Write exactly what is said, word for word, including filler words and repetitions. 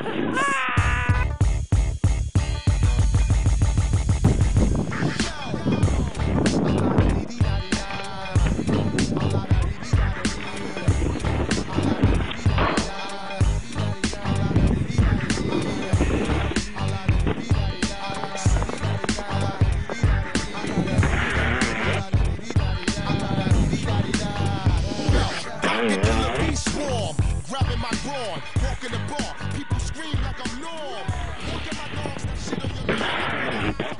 Grabbing my brawn, walking the bar, people scream like I'm Norm. Look at my dogs, that shit on your lawn.